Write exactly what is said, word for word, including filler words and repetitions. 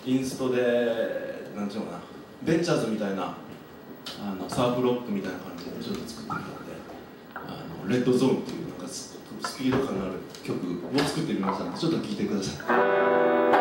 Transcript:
インストでなんていうのかな、ベンチャーズみたいなあのサーフロックみたいな感じでちょっと作ってみたので、あのレッドゾーンっていうなんかスピード感のある曲を作ってみましたので、ちょっと聴いてください。